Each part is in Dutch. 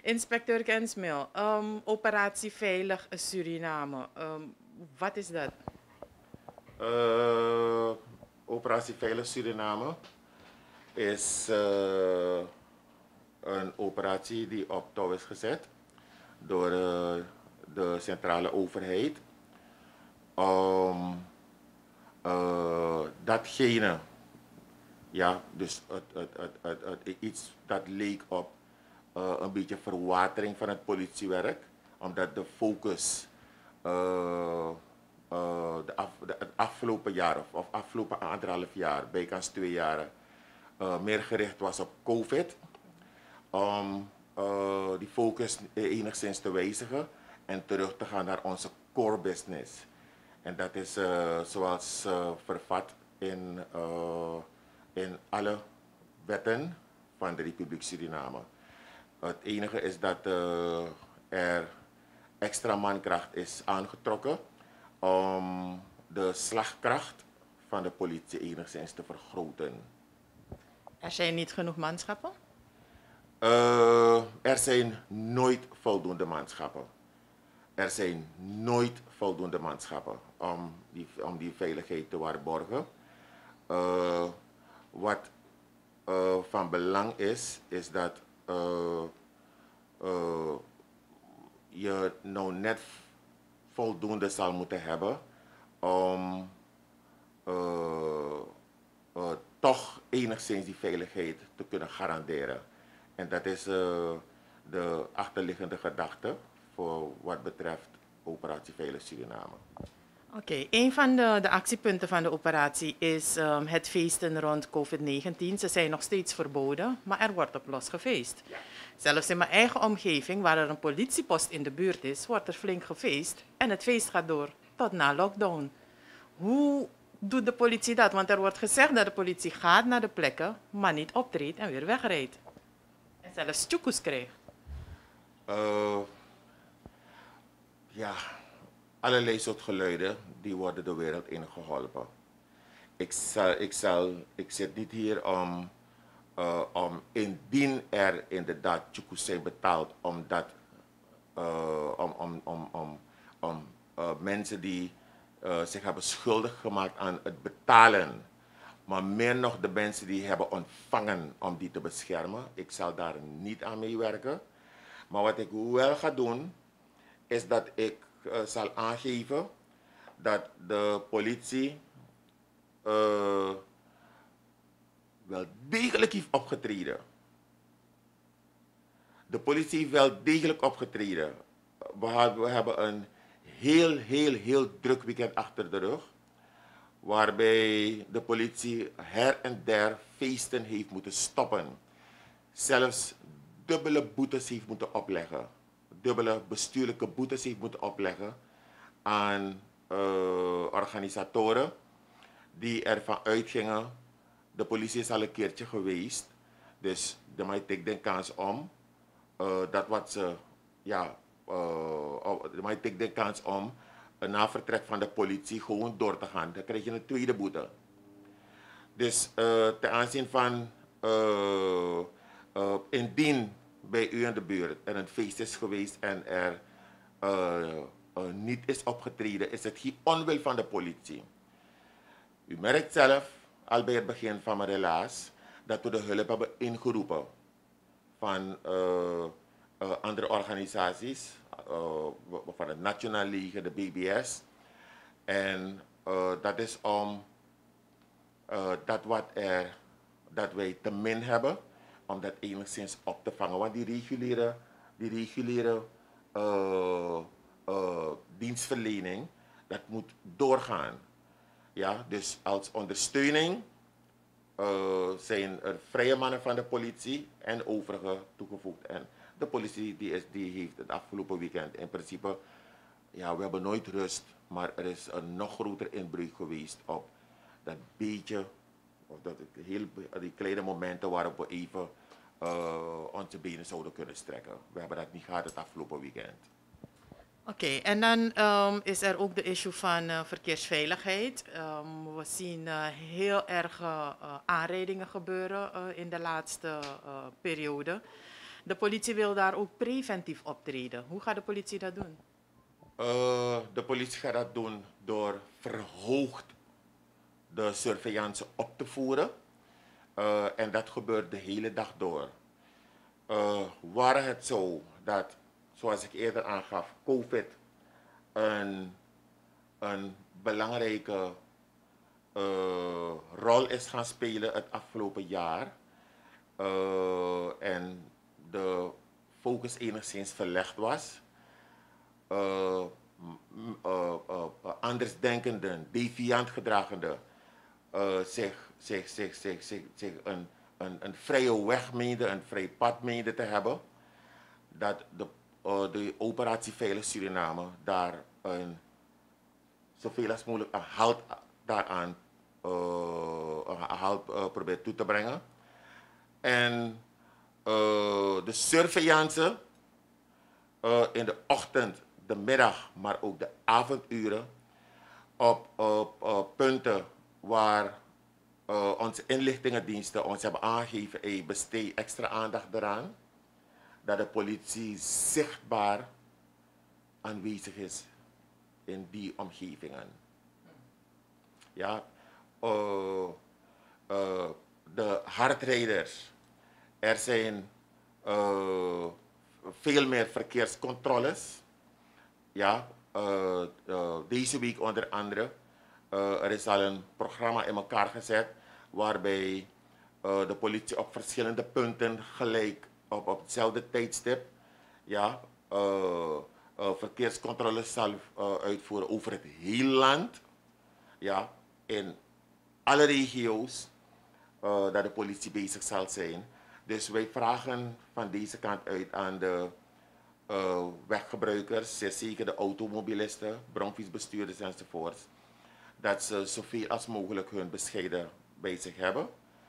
Inspecteur Kensmil, operatie Veilig Suriname. Wat is dat? Uh, Operatie Veilig Suriname is een operatie die op touw is gezet door de centrale overheid om datgene, ja, dus iets dat leek op een beetje verwatering van het politiewerk, omdat de focus het afgelopen jaar of afgelopen anderhalf jaar, bijkans 2 jaar, meer gericht was op COVID. Om die focus enigszins te wijzigen en terug te gaan naar onze core business. En dat is zoals vervat in alle wetten van de Republiek Suriname. Het enige is dat er extra mankracht is aangetrokken om de slagkracht van de politie enigszins te vergroten. Er zijn niet genoeg manschappen? Er zijn nooit voldoende manschappen. Er zijn nooit voldoende manschappen om die veiligheid te waarborgen. Wat van belang is dat je nou net voldoende zal moeten hebben om toch enigszins die veiligheid te kunnen garanderen. En dat is de achterliggende gedachte voor wat betreft Operatie Veilig Suriname. Oké, een van de actiepunten van de operatie is het feesten rond COVID-19. Ze zijn nog steeds verboden, maar er wordt op los gefeest. Ja. Zelfs in mijn eigen omgeving, waar er een politiepost in de buurt is, wordt er flink gefeest. En het feest gaat door tot na lockdown. Hoe doet de politie dat? Want er wordt gezegd dat de politie gaat naar de plekken, maar niet optreedt en weer wegrijdt. En zelfs tjoekoes krijgt. Uh, ja, allerlei soort geluiden die worden de wereld in geholpen. Ik zit niet hier om indien er inderdaad tjoekoes zijn betaald, om mensen die zich hebben schuldig gemaakt aan het betalen, maar meer nog de mensen die hebben ontvangen om die te beschermen. Ik zal daar niet aan meewerken. Maar wat ik wel ga doen, is dat ik zal aangeven dat de politie wel degelijk heeft opgetreden. De politie heeft wel degelijk opgetreden. We hebben een heel druk weekend achter de rug. Waarbij de politie her en der feesten heeft moeten stoppen. Zelfs dubbele boetes heeft moeten opleggen. Dubbele bestuurlijke boetes heeft moeten opleggen aan organisatoren die ervan uitgingen, de politie is al een keertje geweest, dus de mij take de kans om dat wat ze, ja, de mij take de kans om na vertrek van de politie gewoon door te gaan. Dan krijg je een tweede boete. Dus ten aanzien van indien bij u in de buurt er een feest is geweest en er niet is opgetreden, is het geen onwil van de politie. U merkt zelf al bij het begin van mijn relaas dat we de hulp hebben ingeroepen van andere organisaties, van het Nationaal Leger, de BBS. En dat is om dat wij te min hebben, om dat enigszins op te vangen. Want die reguliere dienstverlening, dat moet doorgaan. Ja, dus als ondersteuning zijn er vrije mannen van de politie en overige toegevoegd. En de politie die heeft het afgelopen weekend in principe, ja, we hebben nooit rust, maar er is een nog groter inbreuk geweest op dat beetje, of die kleine momenten waarop we even onze benen zouden kunnen strekken. We hebben dat niet gehad het afgelopen weekend. Oké, en dan is er ook de issue van verkeersveiligheid. We zien heel erg aanrijdingen gebeuren in de laatste periode. De politie wil daar ook preventief optreden. Hoe gaat de politie dat doen? De politie gaat dat doen door verhoogd de surveillance op te voeren. En dat gebeurt de hele dag door. Waar het zo dat, zoals ik eerder aangaf, COVID een belangrijke rol is gaan spelen het afgelopen jaar. En de focus enigszins verlegd was. Andersdenkenden, deviant gedragenden zich een vrije weg meende, een vrij pad meende te hebben. Dat de operatie Veilig Suriname daar zoveel als mogelijk een halt daaraan probeert toe te brengen. En de surveillance in de ochtend, de middag, maar ook de avonduren op punten waar onze inlichtingendiensten ons hebben aangegeven, hey, besteed extra aandacht eraan, dat de politie zichtbaar aanwezig is in die omgevingen. Ja, de hardrijders. Er zijn veel meer verkeerscontroles. Ja, deze week onder andere. Er is al een programma in elkaar gezet waarbij de politie op verschillende punten gelijk op hetzelfde tijdstip, ja, verkeerscontroles zal uitvoeren over het hele land. Ja, in alle regio's dat de politie bezig zal zijn. Dus wij vragen van deze kant uit aan de weggebruikers, zeker de automobilisten, bromfietsbestuurders enzovoorts, dat ze zoveel als mogelijk hun bescheiden bij zich hebben.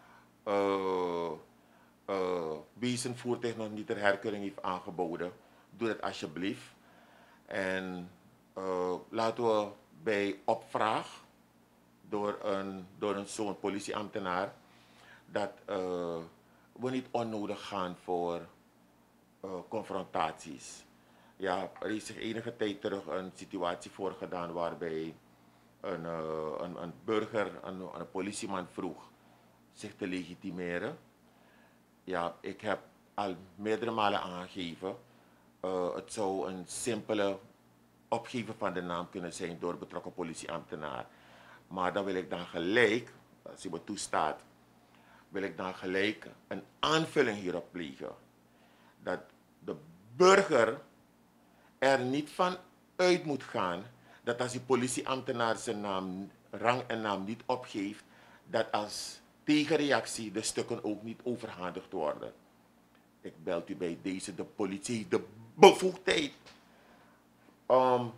Wie zijn voertuig nog niet ter herkeuring heeft aangeboden, doe dat alsjeblieft. En laten we bij opvraag door zo'n politieambtenaar dat we niet onnodig gaan voor confrontaties. Ja, er is zich enige tijd terug een situatie voorgedaan waarbij een burger een politieman vroeg zich te legitimeren. Ja, ik heb al meerdere malen aangegeven, het zou een simpele opgeven van de naam kunnen zijn door betrokken politieambtenaar. Maar dan wil ik dan gelijk, als u me toestaat, wil ik dan gelijk een aanvulling hierop plegen. Dat de burger er niet van uit moet gaan dat als die politieambtenaar zijn naam, rang en naam niet opgeeft, dat als tegenreactie de stukken ook niet overhandigd worden. Ik bel u bij deze, de politie, de bevoegdheid om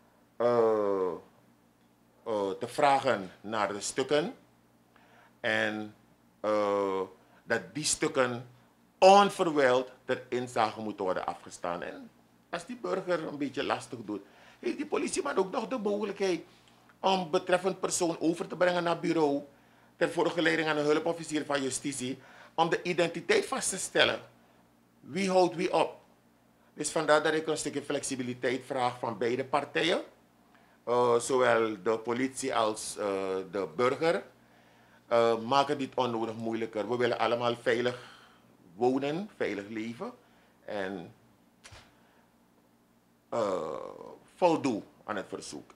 te vragen naar de stukken en dat die stukken onverwijld ter inzage moeten worden afgestaan. En als die burger een beetje lastig doet, heeft die politieman ook nog de mogelijkheid om betreffend persoon over te brengen naar bureau ter voorgeleiding aan een hulpofficier van justitie om de identiteit vast te stellen. Wie houdt wie op? Dus vandaar dat ik een stukje flexibiliteit vraag van beide partijen. Zowel de politie als de burger. Maak het niet onnodig moeilijker. We willen allemaal veilig wonen, veilig leven. En voldoe aan het verzoek.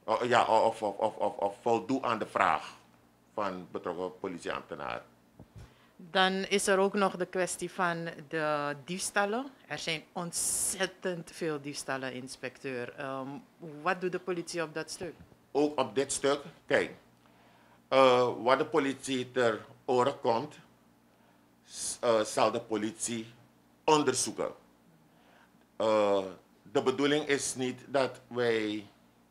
Of voldoe aan de vraag van betrokken politieambtenaar. Dan is er ook nog de kwestie van de diefstallen. Er zijn ontzettend veel diefstallen, inspecteur. Wat doet de politie op dat stuk? Ook op dit stuk, kijk, wat de politie ter oren komt, zal de politie onderzoeken. De bedoeling is niet dat wij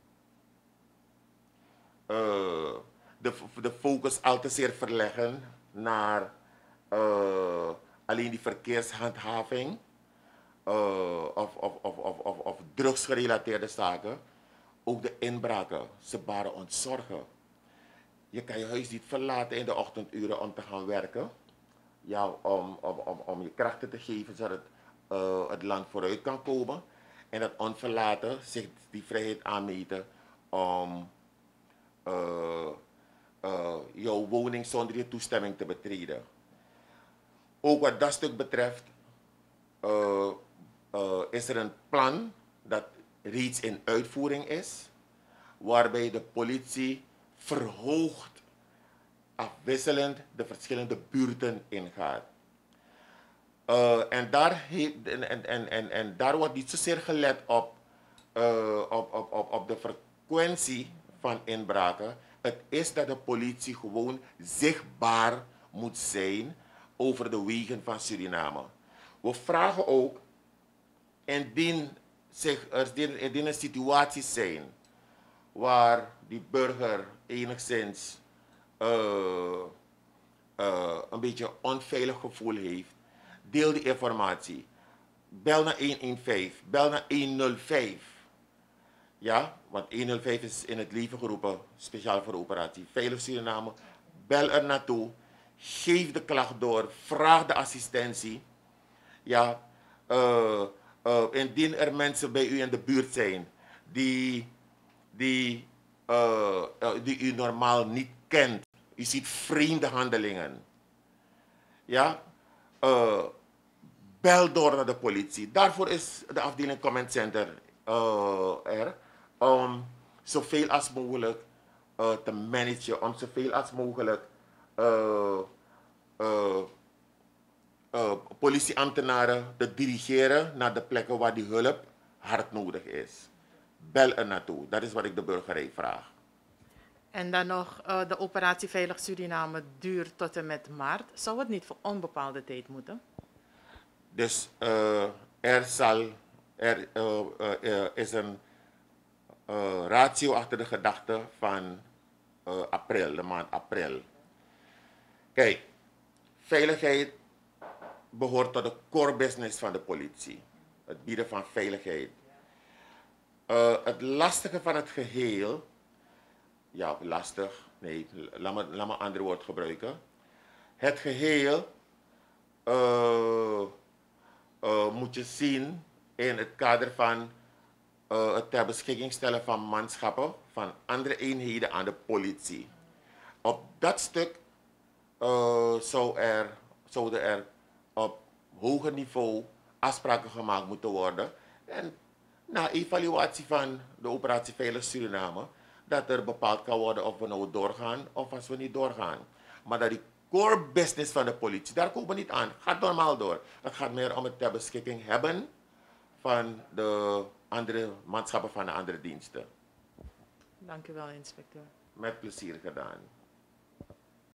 de focus al te zeer verleggen naar alleen die verkeershandhaving of drugsgerelateerde zaken. Ook de inbraken, ze baren ons zorgen. Je kan je huis niet verlaten in de ochtenduren om te gaan werken. Ja, om je krachten te geven zodat het het land vooruit kan komen. En dat onverlaten zich die vrijheid aanmeten om jouw woning zonder je toestemming te betreden. Ook wat dat stuk betreft is er een plan dat reeds in uitvoering is, waarbij de politie verhoogd afwisselend de verschillende buurten ingaat. En daar wordt niet zozeer gelet op de frequentie van inbraken. Het is dat de politie gewoon zichtbaar moet zijn over de wegen van Suriname. We vragen ook, indien er situaties zijn waar die burger enigszins een beetje onveilig gevoel heeft, deel die informatie. Bel naar 115, bel naar 105. Ja, want 105 is in het leven geroepen, speciaal voor de operatie Veilig Suriname. Bel er naartoe, geef de klacht door, vraag de assistentie. Ja, indien er mensen bij u in de buurt zijn die u normaal niet kent, u ziet vreemde handelingen. Ja, bel door naar de politie. Daarvoor is de afdeling Comment Center er. Om zoveel als mogelijk te managen. Om zoveel als mogelijk politieambtenaren te dirigeren naar de plekken waar die hulp hard nodig is. Bel er naartoe. Dat is wat ik de burgerij vraag. En dan nog, de operatie Veilig Suriname duurt tot en met maart. Zou het niet voor onbepaalde tijd moeten? Dus is een ratio achter de gedachte van april, de maand april. Kijk, veiligheid behoort tot de core business van de politie. Het bieden van veiligheid. Het lastige van het geheel, ja lastig, nee, laat me een ander woord gebruiken. Het geheel moet je zien in het kader van het ter beschikking stellen van manschappen van andere eenheden aan de politie. Op dat stuk zouden er op hoger niveau afspraken gemaakt moeten worden. En na evaluatie van de operatie Veilig Suriname, dat er bepaald kan worden of we nou doorgaan of als we niet doorgaan. Maar dat die core business van de politie, daar komen we niet aan. Het gaat normaal door. Het gaat meer om het ter beschikking hebben van de andere manschappen van de andere diensten. Dank u wel, inspecteur. Met plezier gedaan.